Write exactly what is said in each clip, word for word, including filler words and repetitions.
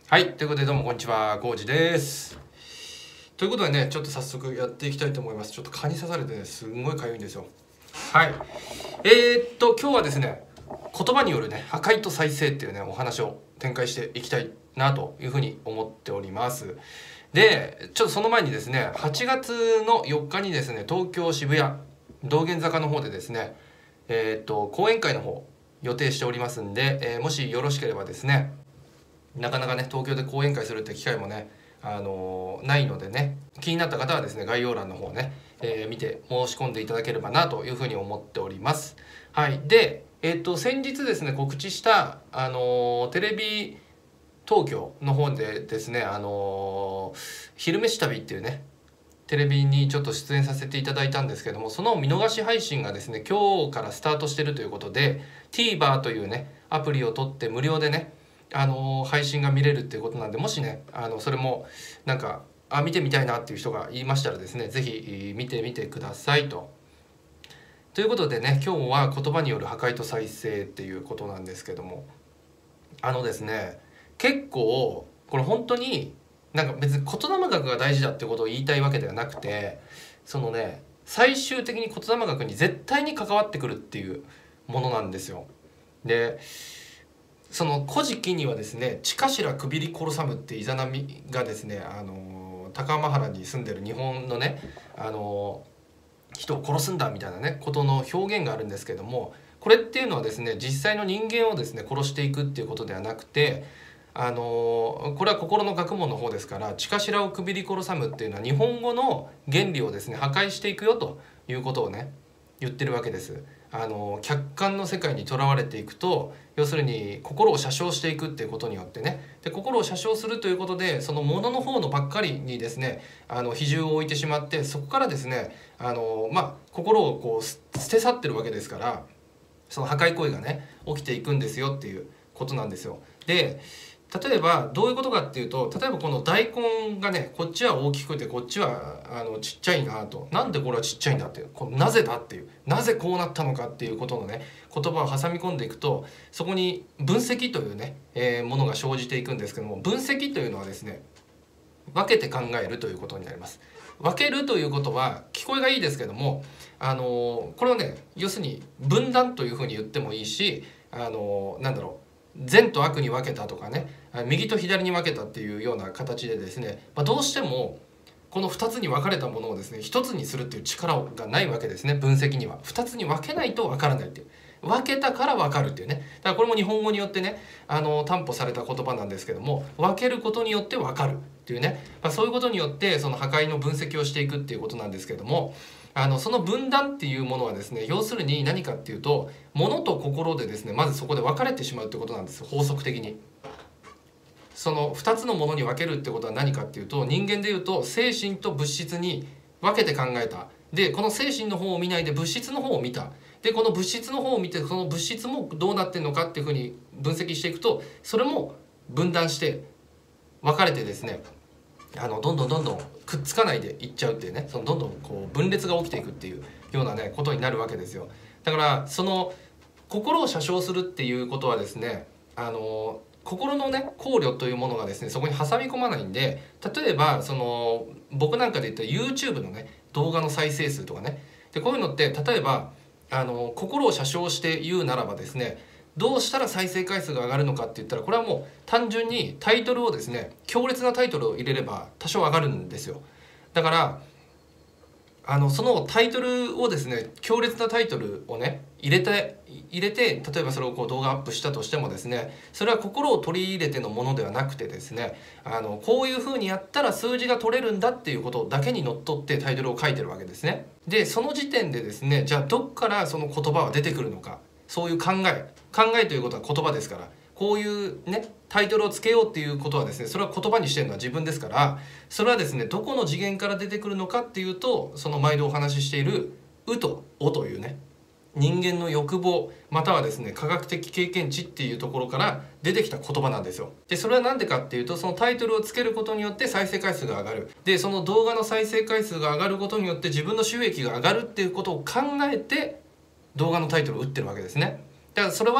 はい、ということでどうもこんにちは、コウジです。ということでね、ちょっと早速やっていきたいと思います。ちょっと蚊に刺されてね、すんごい痒いんですよ。はい。えー、っと、今日はですね、言葉によるね、破壊と再生っていうね、お話を展開していきたいなというふうに思っております。で、ちょっとその前にですね、はちがつのよっかにですね、東京渋谷、道玄坂の方でですね、えー、っと、講演会の方、予定しておりますんで、えー、もしよろしければですね、なかなかね東京で講演会するって機会もね、あのー、ないのでね、気になった方はですね概要欄の方ね、えー、見て申し込んでいただければなというふうに思っております。はい。で、えっと先日ですね告知した、あのー、テレビ東京の方でですね、あのー、昼飯旅っていうねテレビにちょっと出演させていただいたんですけども、その見逃し配信がですね今日からスタートしてるということで TVer というねアプリを取って無料でねあの配信が見れるっていうことなんで、もしねあのそれもなんかあ見てみたいなっていう人がいましたらですね、是非見てみてくださいと。ということでね、今日は言葉による破壊と再生っていうことなんですけども、あのですね結構これ本当になんか別に言霊学が大事だってことを言いたいわけではなくて、そのね最終的に言霊学に絶対に関わってくるっていうものなんですよ。でその古事記にはですね「近頭くびり殺さむ」ってイザナミがですね、あの高浜原に住んでる日本のね、あの人を殺すんだみたいなねことの表現があるんですけども、これっていうのはですね実際の人間をですね殺していくっていうことではなくて、あのこれは心の学問の方ですから、近頭をくびり殺さむっていうのは日本語の原理をですね破壊していくよということをね言ってるわけです。あの客観の世界にとらわれていくと、要するに心を写生していくっていうことによってね、で心を写生するということでそのものの方のばっかりにですねあの比重を置いてしまって、そこからですねあのまあ心をこう捨て去ってるわけですから、その破壊行為がね起きていくんですよっていうことなんですよ。で例えばどういうことかっていうと、例えばこの大根がねこっちは大きくてこっちはあのちっちゃいなと、なんでこれはちっちゃいんだっていう、このなぜだっていう、なぜこうなったのかっていうことのね言葉を挟み込んでいくと、そこに分析というね、えー、ものが生じていくんですけども、分析というのはですね分けて考えるということになります。分けるということは聞こえがいいですけども、あのこれをね要するに分断というふうに言ってもいいし、あのなんだろう善と悪に分けたとかね、右と左に分けたっていうような形でですね、まあ、どうしてもこのふたつに分かれたものをですねひとつにするっていう力がないわけですね。分析にはふたつに分けないと分からないっていう、分けたから分かるっていうね、だからこれも日本語によってねあの担保された言葉なんですけども、分けることによって分かるっていうね、まあ、そういうことによってその破壊の分析をしていくっていうことなんですけども、あのその分断っていうものはですね要するに何かっていうと、物と心でですねまずそこで分かれてしまうってことなんです。法則的にそのふたつのものに分けるってことは何かっていうと、人間でいうと精神と物質に分けて考えた。でこの精神の方を見ないで物質の方を見た。でこの物質の方を見てその物質もどうなってるのかっていうふうに分析していくと、それも分断して分かれてですね、あのどんどんどんどんくっつかないでいっちゃうっていうね、そのどんどんこう分裂が起きていくっていうようなねことになるわけですよ。だからその心を写生するっていうことはですね、あの心のね考慮というものがですねそこに挟み込まないんで、例えばその僕なんかで言ったら YouTube のね動画の再生数とかね、でこういうのって例えばあの心を写生して言うならばですね、どうしたら再生回数が上がるのかって言ったら、これはもう単純にタイトルをですね強烈なタイトルを入れれば多少上がるんですよ。だからあのそのタイトルをですね強烈なタイトルをね入れて入れて例えばそれをこう動画アップしたとしてもですね、それは心を取り入れてのものではなくてですね、あのこういうふうにやったら数字が取れるんだっていうことだけにのっとってタイトルを書いてるわけですね。でその時点でですね、じゃあどっからその言葉は出てくるのか、そういう考え考えということは言葉ですから、こういうねタイトルをつけようっていうことはですねそれは言葉にしてるのは自分ですから、それはですねどこの次元から出てくるのかっていうと、その毎度お話ししている「う」と「お」というね人間の欲望またはですね科学的経験値っていうところから出てきた言葉なんですよ。でそれは何でかっていうと、そのタイトルをつけることによって再生回数が上がる。でその動画の再生回数が上がることによって自分の収益が上がるっていうことを考えて動画のタイトルを打ってるわけですね。だからそれは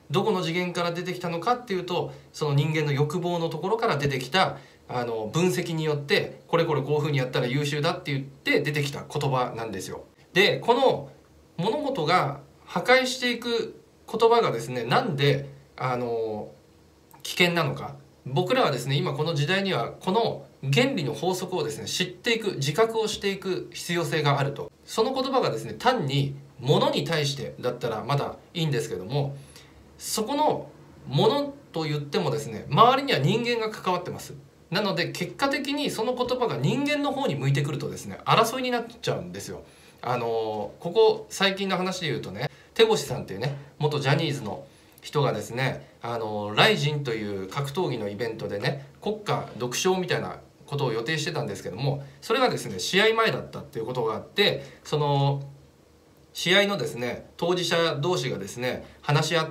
どこの次元から出てきたのかっていうと、その人間の欲望のところから出てきたあの分析によって、これこれこういうふうにやったら優秀だって言って出てきた言葉なんですよ。でこの物事が破壊していく言葉がですね、なんであの危険なのか、僕らはですね今この時代にはこの原理の法則をですね知っていく、自覚をしていく必要性があると。その言葉がですね単に物に対してだったらまだいいんですけども、そこの物と言ってもですね周りには人間が関わってます。なので結果的にその言葉が人間の方に向いてくるとですね争いになっちゃうんですよ。あのここ最近の話で言うとね、手越さんっていうね元ジャニーズの人がですね、あのライジンという格闘技のイベントでね国家独唱みたいなことを予定してたんですけども、それがですね試合前だったっていうことがあって、その試合のですね当事者同士がですね話し合って、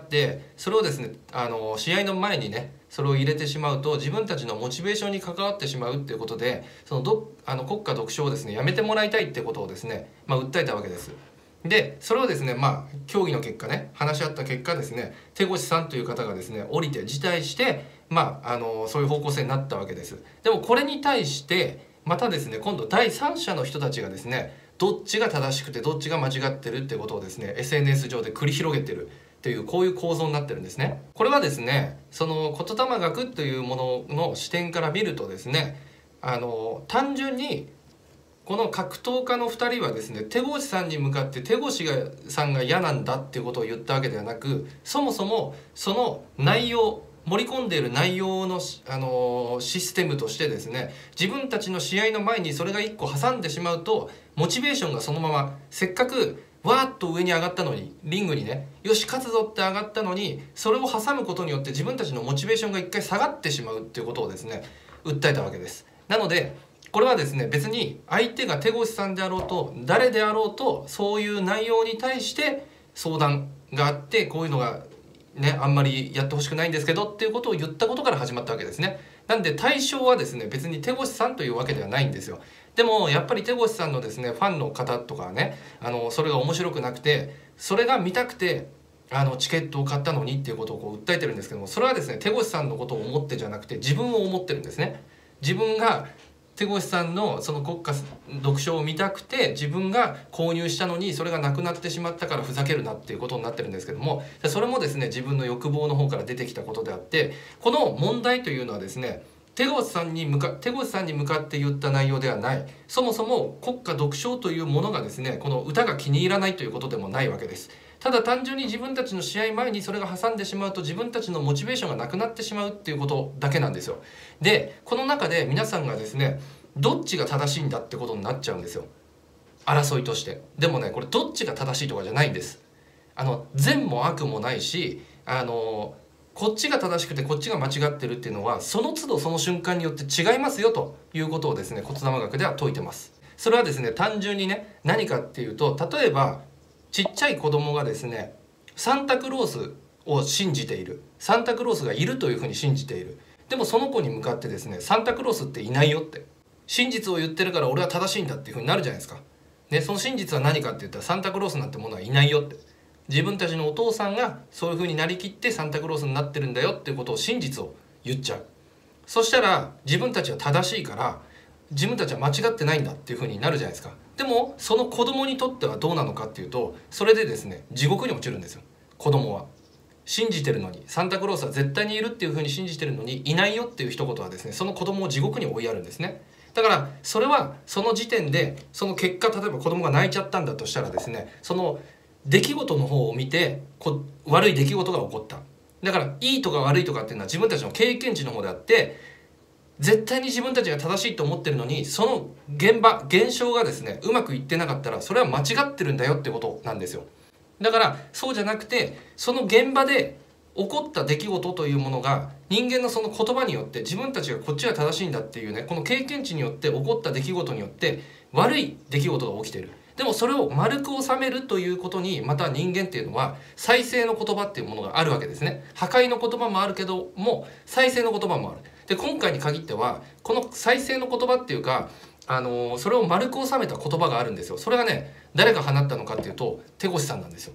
それをですねあの試合の前にねそれを入れてしまうと自分たちのモチベーションに関わってしまうっていうことで、そのどあの国家独唱をですねやめてもらいたいってことをですね、まあ、訴えたわけです。でそれをですねまあ協議の結果ね、話し合った結果ですね、手越さんという方がですね降りて辞退して、まああのそういう方向性になったわけです。でもこれに対してまたですね今度第三者の人たちがですねどっちが正しくてどっちが間違ってるってことをですね エスエヌエス 上で繰り広げてるっていう、こういう構造になってるんですね。これはですねその言霊学というものの視点から見るとですね、あの単純にこの格闘家のふたりはですね手越さんに向かって手越がさんが嫌なんだっていうことを言ったわけではなく、そもそもその内容、盛り込んでいる内容の、あのー、システムとしてですね、自分たちの試合の前にそれがいっこ挟んでしまうとモチベーションがそのまま、せっかくわーっと上に上がったのに、リングにねよし勝つぞって上がったのに、それを挟むことによって自分たちのモチベーションが一回下がってしまうっていうことをですね訴えたわけです。なのでこれはですね別に相手が手越さんであろうと誰であろうと、そういう内容に対して相談があって、こういうのがねあんまりやってほしくないんですけどっていうことを言ったことから始まったわけですね。なんで対象はですね別に手越さんというわけではないんですよ。でもやっぱり手越さんのですねファンの方とかはね、あのそれが面白くなくて、それが見たくてあのチケットを買ったのにっていうことをこう訴えてるんですけども、それはですね手越さんのことを思ってじゃなくて自分を思ってるんですね。自分が手越さんのその国家独唱を見たくて自分が購入したのに、それがなくなってしまったからふざけるなっていうことになってるんですけども、それもですね自分の欲望の方から出てきたことであって、この問題というのはですね手越さんに向か手越さんに向かって言った内容ではない。そもそも国家独唱というものがですねこの歌が気に入らないということでもないわけです。ただ単純に自分たちの試合前にそれが挟んでしまうと自分たちのモチベーションがなくなってしまうっていうことだけなんですよ。でこの中で皆さんがですねどっちが正しいんだってことになっちゃうんですよ、争いとして。でもねこれどっちが正しいとかじゃないんです。あの善も悪もないし、あのこっちが正しくてこっちが間違ってるっていうのはその都度その瞬間によって違いますよということをですね骨玉学では説いてます。それはですね単純にね何かっていうと、例えばちっちゃい子供がですねサンタクロースを信じている、サンタクロースがいるというふうに信じている。でもその子に向かってですねサンタクロースっていないよって、真実を言ってるから俺は正しいんだっていうふうになるじゃないですか。でその真実は何かって言ったらサンタクロースなんてものはいないよって、自分たちのお父さんがそういうふうになりきってサンタクロースになってるんだよっていうことを、真実を言っちゃう。そしたら自分たちは正しいから自分たちは間違ってないんだっていうふうになるじゃないですか。でもその子供にとってはどうなのかっていうと、それでですね地獄に落ちるんですよ。子供は信じてるのに、サンタクロースは絶対にいるっていうふうに信じてるのにいないよっていう一言はですねその子供を地獄に追いやるんですね。だからそれはその時点でその結果、例えば子供が泣いちゃったんだとしたらですねその出来事の方を見てこ悪い出来事が起こった。だからいいとか悪いとかっていうのは自分たちの経験値の方であって、絶対に自分たちが正しいと思ってるのにその現場現象がですねうまくいってなかったらそれは間違ってるんだよってことなんですよ。だからそうじゃなくて、その現場で起こった出来事というものが人間のその言葉によって自分たちがこっちが正しいんだっていうね、この経験値によって起こった出来事によって悪い出来事が起きている。でもそれを丸く収めるということにまた人間っていうのは再生の言葉っていうものがあるわけですね。破壊の言葉もあるけども再生の言葉もある。で今回に限ってはこの再生の言葉っていうか、あのー、それを丸く収めた言葉があるんですよ。それがね誰が放ったのかっていうと手越さんなんですよ。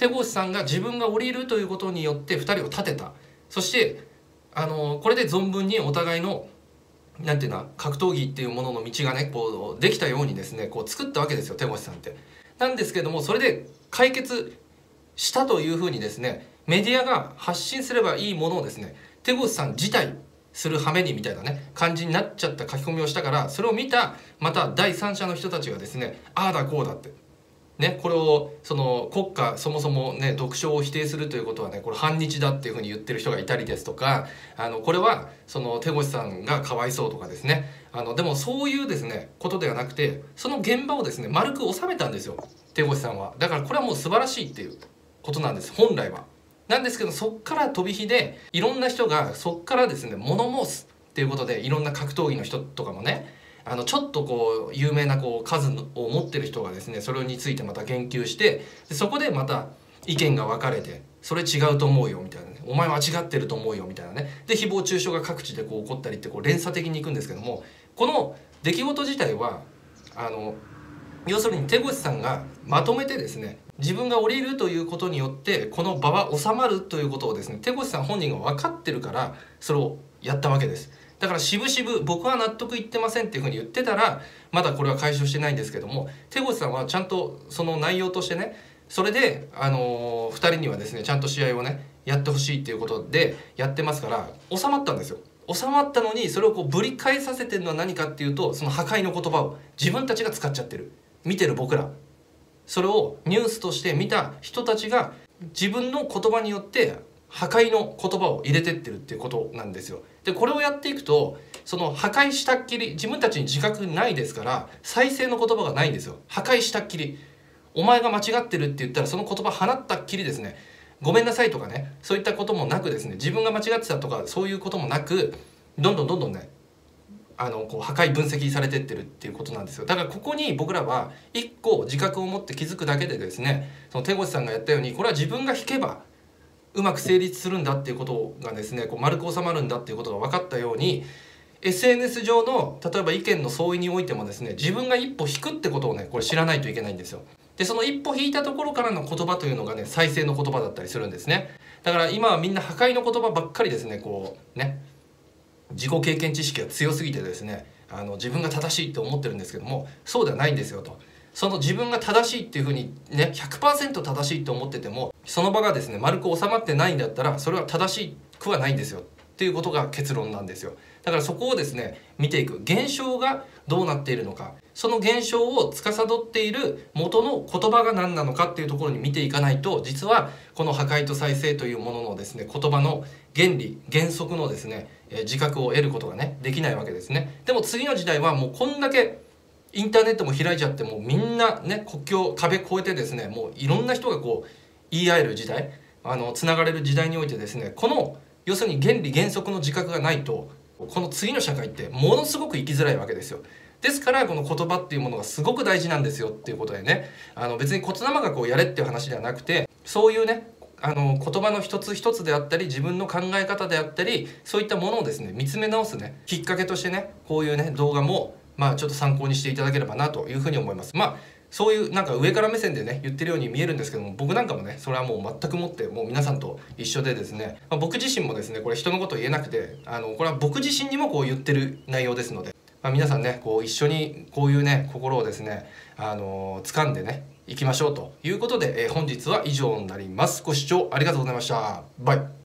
手越さんが自分が降りるということによってふたりを立てた。そしてあのこれで存分にお互いのなんていうの格闘技っていうものの道がねこうできたようにですねこう作ったわけですよ、手越さんって。なんですけども、それで解決したというふうにですねメディアが発信すればいいものをですね手越さん自体する羽目にみたいなね感じになっちゃった書き込みをしたから、それを見たまた第三者の人たちがですねああだこうだってね、これをその国家そもそもね読書を否定するということはねこれ反日だっていうふうに言ってる人がいたりですとか、あのこれはその手越さんがかわいそうとかですね、あのでもそういうですねことではなくて、その現場をですね丸く収めたんですよ手越さんは。だからこれはもう素晴らしいっていうことなんです本来は。なんですけど、そっから飛び火でいろんな人がそっからですね物申すっていうことで、いろんな格闘技の人とかもねあのちょっとこう有名なこう数を持ってる人がですねそれについてまた言及して、でそこでまた意見が分かれて、それ違うと思うよみたいなね、お前間違ってると思うよみたいなね、で誹謗中傷が各地でこう起こったりってこう連鎖的にいくんですけども、この出来事自体はあの要するに手越さんがまとめてですね自分が降りるということによってこの場は収まるということをですね手越さん本人が分かってるからそれをやったわけです。だから渋々僕は納得いってませんっていうふうに言ってたらまだこれは解消してないんですけども、手越さんはちゃんとその内容としてねそれで、あのー、ふたりにはですねちゃんと試合をねやってほしいっていうことでやってますから収まったんですよ。収まったのにそれをこうぶり返させてるのは何かっていうと、その破壊の言葉を自分たちが使っちゃってる、見てる僕ら、それをニュースとして見た人たちが自分の言葉によって破壊の言葉を入れてってるっていうことなんですよ。でこれをやっていくとその破壊したっきり自分たちに自覚ないですから再生の言葉がないんですよ。破壊したっきりお前が間違ってるって言ったらその言葉放ったっきりですねごめんなさいとかねそういったこともなくですね自分が間違ってたとかそういうこともなくどんどんどんどんねあのこう破壊分析されてってるっていうことなんですよ。だからここに僕らは一個自覚を持って気づくだけでですねその手越さんがやったようにこれは自分が引けばうまく成立するんだっていうことがですねこう丸く収まるんだっていうことが分かったように エスエヌエス 上の例えば意見の相違においてもですね自分が一歩引くってことをねこれ知らないといけないんですよ。でその一歩引いたところからの言葉というのがね再生の言葉だったりするんですね。だから今はみんな破壊の言葉ばっかりですねこうね自己経験知識が強すぎてですねあの自分が正しいって思ってるんですけどもそうではないんですよと。その自分が正しいっていうふうにね ひゃくパーセント 正しいと思っててもその場がですね丸く収まってないんだったらそれは正しくはないんですよっていうことが結論なんですよ。だからそこをですね見ていく、現象がどうなっているのか、その現象を司っている元の言葉が何なのかっていうところに見ていかないと、実はこの破壊と再生というもののですね言葉の原理原則のですね自覚を得ることがねできないわけですね。でも次の時代はもうこんだけインターネットも開いちゃってもうみんなね国境壁越えてですねもういろんな人がこう言い合える時代、あのつながれる時代においてですねこの要するに原理原則の自覚がないとこの次の社会ってものすごく生きづらいわけですよ。ですからこの言葉っていうものがすごく大事なんですよっていうことでね、あの別に言霊がこうやれっていう話ではなくて、そういうねあの言葉の一つ一つであったり自分の考え方であったりそういったものをですね見つめ直すねきっかけとしてねこういうね動画もまあちょっと参考にしていただければなというふうに思います。まあそういうなんか上から目線でね言ってるように見えるんですけども、僕なんかもねそれはもう全くもってもう皆さんと一緒でですね、まあ、僕自身もですねこれ人のことを言えなくてあのこれは僕自身にもこう言ってる内容ですので、まあ、皆さんねこう一緒にこういうね心をですねあの掴んでねいきましょうということで、えー、本日は以上になります。ご視聴ありがとうございました。バイ。